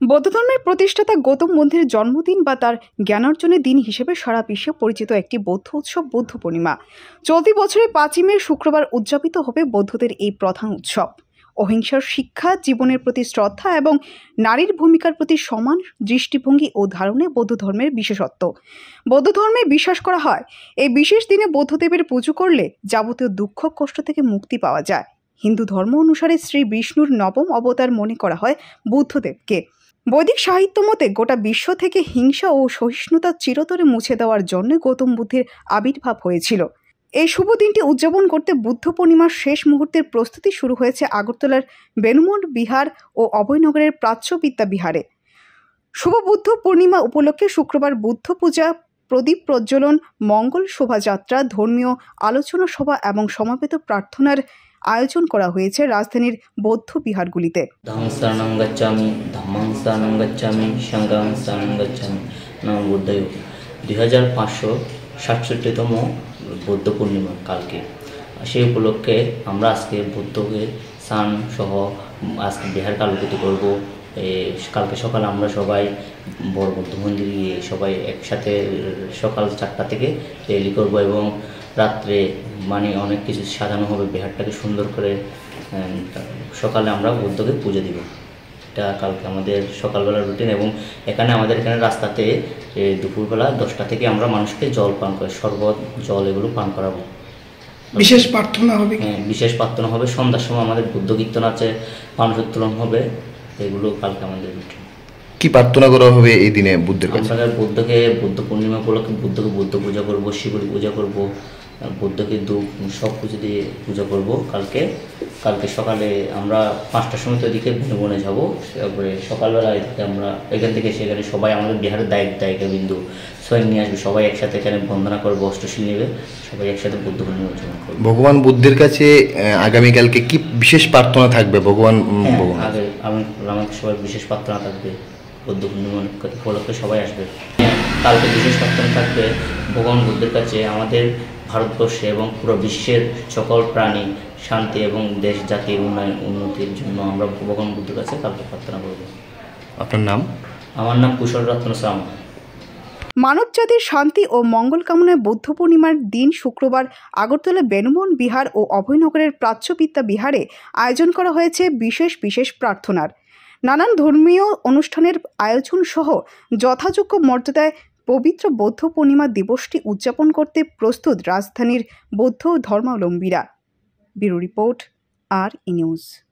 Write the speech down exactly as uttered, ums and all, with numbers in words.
বৌদ্ধ ধর্মের প্রতিষ্ঠাতা গৌতম বুদ্ধের জন্মদিন বা তার জ্ঞানার্জনের দিন হিসেবে সারা বিশ্বে পরিচিত একটি বৌদ্ধ উৎসব বৌদ্ধ পূর্ণিমা। চলতি বছরের পাঁচই মে শুক্রবার উদযাপিত হবে বৌদ্ধদের এই প্রধান উৎসব। অহিংসার শিক্ষা, জীবনের প্রতি শ্রদ্ধা এবং নারীর ভূমিকার প্রতি সমান দৃষ্টিভঙ্গি ও ধারণে বৌদ্ধ ধর্মের বিশেষত্ব। বৌদ্ধ ধর্মে বিশ্বাস করা হয় এই বিশেষ দিনে বৌদ্ধদেবের পুজো করলে যাবতীয় দুঃখ কষ্ট থেকে মুক্তি পাওয়া যায়। হিন্দু ধর্ম অনুসারে শ্রী বিষ্ণুর নবম অবতার মনে করা হয় বুদ্ধদেবকে। বৈদিক সাহিত্য মতে গোটা বিশ্ব থেকে হিংসা ও সহিষ্ণুতা চিরতরে মুছে দেওয়ার জন্য গৌতম বুদ্ধের আবির্ভাব হয়েছিল। এই শুভ দিনটি উদযাপন করতে বুদ্ধ পূর্ণিমার শেষ মুহূর্তের প্রস্তুতি শুরু হয়েছে আগরতলার বেনুমঠ বিহার ও অভয়নগরের প্রাচ্য বিদ্যা বিহারে। শুভ বুদ্ধ পূর্ণিমা উপলক্ষে শুক্রবার বুদ্ধ পূজা, প্রদীপ প্রজ্বলন, মঙ্গল শোভাযাত্রা, ধর্মীয় আলোচনা সভা এবং সমাবেত প্রার্থনার আয়োজন করা হয়েছে রাজধানীর বৌদ্ধ বিহারগুলিতে। দুই হাজার পাঁচশো সাতষট্টিতম বৌদ্ধ পূর্ণিমা কালকে, সেই উপলক্ষে আমরা আজকে বুদ্ধকে স্নান সহ আজকে বিহার কালকুতি করব। কালকে সকালে আমরা সবাই বড় বুদ্ধ মন্দিরে গিয়ে সবাই একসাথে সকাল চারটা থেকে রেলি করব এবং রাত্রে মানে অনেক কিছু সাজানো হবে, বিহারটাকে সুন্দর করে। সকালে আমরা বুদ্ধকে পুজো দিব। এটা কালকে আমাদের সকালবেলার রুটিন এবং এখানে আমাদের এখানে রাস্তাতে দুপুরবেলা দশটা থেকে আমরা মানুষকে জল পান করে শরবত, জল এগুলো পান করাবো। বিশেষ প্রার্থনা হবে। হ্যাঁ, বিশেষ প্রার্থনা হবে। সন্ধ্যার সময় আমাদের বুদ্ধ কীর্তন আছে, মানুষ উত্তোলন হবে। এগুলো কালকে আমাদের রুটিন। কি প্রার্থনা করা হবে এই দিনে বুদ্ধের কাছে? আমরা বুদ্ধকে বুদ্ধ পূর্ণিমা উপলক্ষে বুদ্ধকে বুদ্ধ পূজা করবো, শিবরি পূজা করব, বুদ্ধকে দুধ সব কিছু দিয়ে পূজা করব। কালকে কালকে সকালে আমরা পাঁচটার সময় তো এদিকে বনে যাবো। তারপরে সকালবেলা এদিকে আমরা এখান থেকে সেখানে সবাই আমাদের বিহারের দায়িত্ব দায়িকা বিন্দু সবাই নিয়ে আসবে, সবাই একসাথে এখানে বন্দনা করবো, অষ্টশীল নেবে, সবাই একসাথে বুদ্ধ পূর্ণিমা উদযাপন করবো। ভগবান বুদ্ধের কাছে আগামীকালকে কি বিশেষ প্রার্থনা থাকবে? ভগবান আগে আমি আমাকে সবাই বিশেষ প্রার্থনা থাকবে, বুদ্ধ পূর্ণিমা উপলক্ষে সবাই আসবে। কালকে বিশেষ প্রার্থনা থাকবে ভগবান বুদ্ধের কাছে আমাদের ভারতবর্ষে এবং পুরো বিশ্বের সকল প্রাণী শান্তি এবং দেশ জাতির উন্নয়ন উন্নতির জন্য আমরা ভগবান বুদ্ধের কাছে কালকে প্রার্থনা করব। আপনার নাম? আমার নাম কুশল রত্ন সামা। মানব জাতির শান্তি ও মঙ্গল কামনায় বৌদ্ধ পূর্ণিমার দিন শুক্রবার আগরতলা বেনুমঠ বিহার ও অভয়নগরের প্রাচ্য বিদ্যা বিহারে আয়োজন করা হয়েছে বিশেষ বিশেষ প্রার্থনার। নানান ধর্মীয় অনুষ্ঠানের আয়োজন সহ যথাযোগ্য মর্যাদায় পবিত্র বৌদ্ধ পূর্ণিমা দিবসটি উদযাপন করতে প্রস্তুত রাজধানীর বৌদ্ধ ধর্মাবলম্বীরা। ব্যুরো রিপোর্ট, আর ই নিউজ।